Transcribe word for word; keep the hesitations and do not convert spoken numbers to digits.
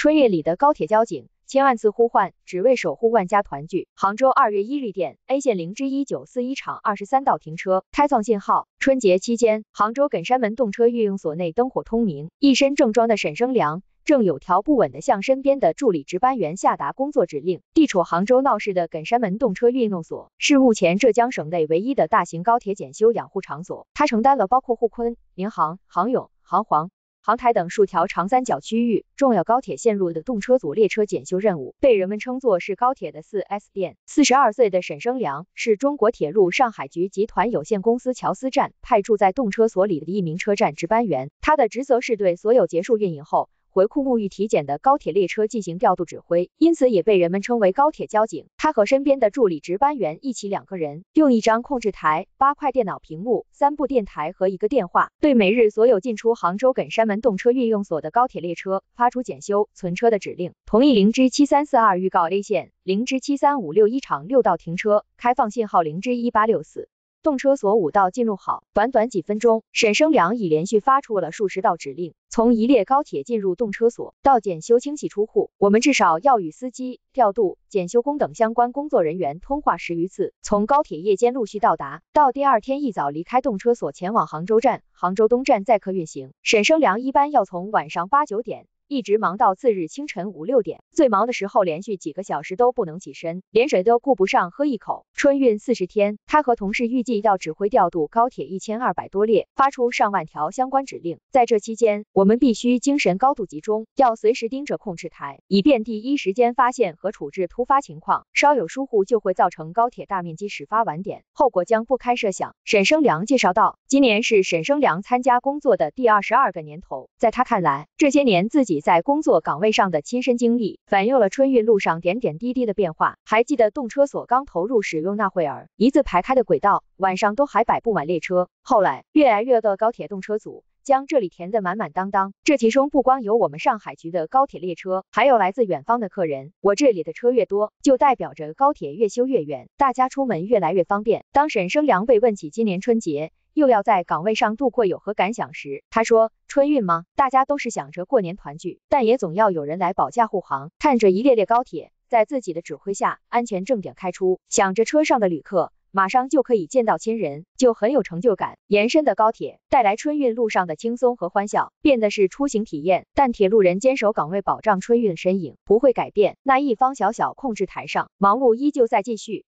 春运里的高铁交警千万次呼唤，只为守护万家团聚。杭州二月一日电 ，A 线零之一九四一厂二十三道停车开放信号。春节期间，杭州艮山门动车运用所内灯火通明，一身正装的沈生良正有条不紊地向身边的助理值班员下达工作指令。地处杭州闹市的艮山门动车运用所是目前浙江省内唯一的大型高铁检修养护场所，它承担了包括沪昆、宁杭、杭甬、杭黄、杭台等数条长三角区域重要高铁线路的动车组列车检修任务，被人们称作是高铁的 四 S 店。四十二岁的沈生良是中国铁路上海局集团有限公司乔司站派驻在动车所里的一名车站值班员，他的职责是对所有结束运营后回库沐浴体检的高铁列车进行调度指挥，因此也被人们称为高铁交警。他和身边的助理值班员一起两个人，用一张控制台、八块电脑屏幕、三部电台和一个电话，对每日所有进出杭州艮山门动车运用所的高铁列车发出检修、存车的指令。同意零之七三四二预告 A 线零之七三五六一厂六道停车开放信号零之一八六四。动车所五道进入好，短短几分钟，沈生良已连续发出了数十道指令。从一列高铁进入动车所到检修清洗出户，我们至少要与司机、调度、检修工等相关工作人员通话十余次。从高铁夜间陆续到达，到第二天一早离开动车所前往杭州站、杭州东站载客运行，沈生良一般要从晚上八九点一直忙到次日清晨五六点，最忙的时候连续几个小时都不能起身，连水都顾不上喝一口。春运四十天，他和同事预计要指挥调度高铁一千二百多列，发出上万条相关指令。在这期间，我们必须精神高度集中，要随时盯着控制台，以便第一时间发现和处置突发情况，稍有疏忽就会造成高铁大面积始发晚点，后果将不堪设想。沈生良介绍道，今年是沈生良参加工作的第二十二个年头，在他看来，这些年自己在工作岗位上的亲身经历，反映了春运路上点点滴滴的变化。还记得动车所刚投入使用那会儿，一字排开的轨道，晚上都还摆不满列车。后来，越来越多高铁动车组将这里填得满满当当。这其中不光有我们上海局的高铁列车，还有来自远方的客人。我这里的车越多，就代表着高铁越修越远，大家出门越来越方便。当沈生良被问起今年春节又要在岗位上度过有何感想时，他说，春运吗？大家都是想着过年团聚，但也总要有人来保驾护航。看着一列列高铁在自己的指挥下安全正点开出，想着车上的旅客马上就可以见到亲人，就很有成就感。延伸的高铁带来春运路上的轻松和欢笑，变的是出行体验，但铁路人坚守岗位保障春运身影不会改变。那一方小小控制台上，忙碌依旧在继续。